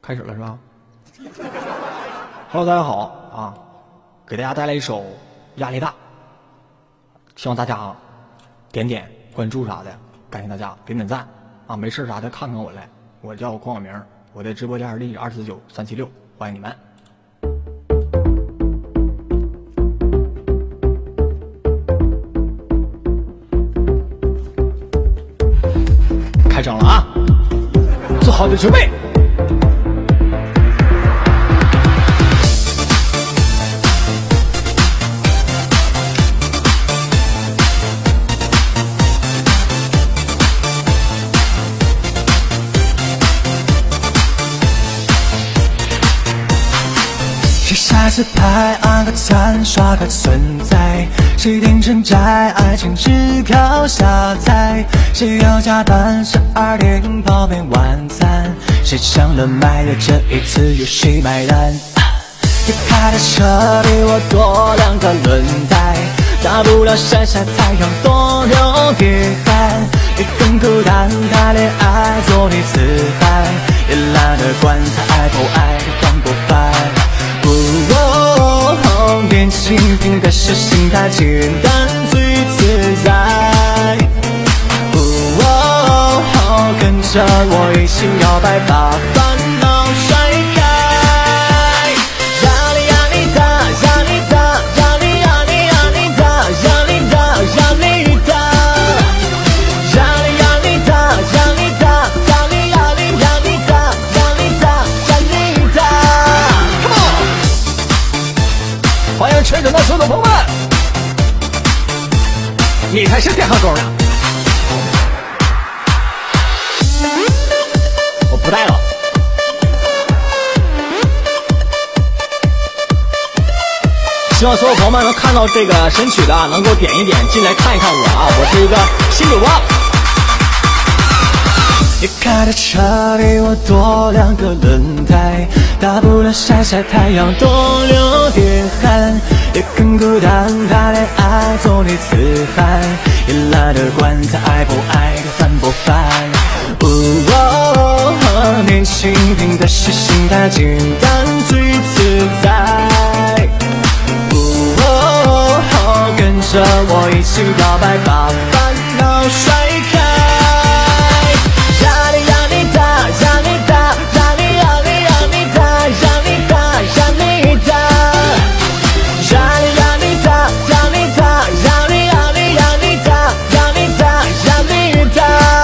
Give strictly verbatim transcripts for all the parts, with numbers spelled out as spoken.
开始了是吧 ？Hello， 大家好啊，给大家带来一首《压力大》，希望大家啊点点关注啥的，感谢大家点点赞啊，没事啥的看看我来，我叫匡小明，我的直播间地址二四九三七六，欢迎你们。开整了啊，做好的准备。 谁下次拍按个赞刷个存在，谁点成债爱情只靠下载，谁要加班十二点泡面晚餐，谁抢了买的这一次由谁买单？你开的车比我多两个轮胎，大不了晒晒太阳多流点汗，你更孤单谈恋爱做你自嗨，也懒得管他爱不爱烦不烦。哦，年轻拼的是心态，简单最自在。哦，跟着我一起摇摆，把烦恼甩开。压力压力大，压力大，压力压力压力大，压力大，压力大。压力压力大，压力大，压力压力压力大，压力大，压力大。Come on！ 欢迎全省的所有朋友们，你才是电焊工呢！我不带了。希望所有朋友们能看到这个神曲的，能够点一点进来看一看我啊！我是一个新主播。 你开的车比我多两个轮胎，大不了晒晒太阳多流点汗，也更孤单谈恋爱做你自嗨，也懒得管他爱不爱烦不烦。哦，年轻拼的是心态，简单最自在。哦，跟着我一起摇摆，把烦恼甩开。压力压力大，压力大，压力压力压力大，压力大，压力大。压力压力大，压力大，压力压力压力大，压力大，压力大。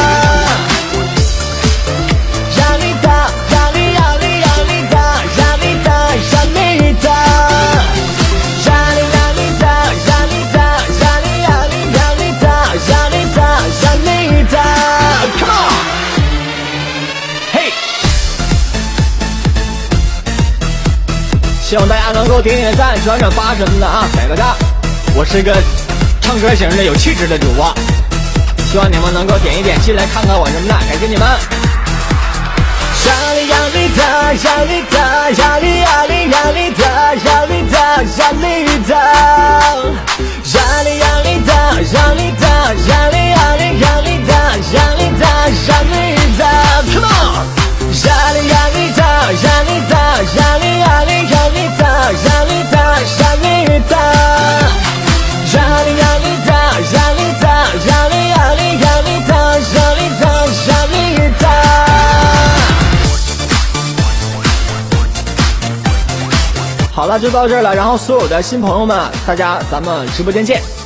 压力大，压力压力压力大，压力大，压力大。压力压力大，压力大，压力压力压力大，压力大，压力大。Come on！ 希望大家能够点点赞、转转发什么的啊，感谢大家！我是一个唱歌型的、有气质的主播，希望你们能够点一点进来看看我什么的，感谢你们！ 压力压力大，压力大，压力压力压力大，压力大，压力大。压力压力大，压力大，压力压力压力大，压力大，压力大。Come on！压力压力大，压力大，压力压力压力大，压力大，压力大。压力压力大，压力大，压力压力压力大，压力大，压力大。 好了，就到这儿了。然后所有的新朋友们，大家咱们直播间见。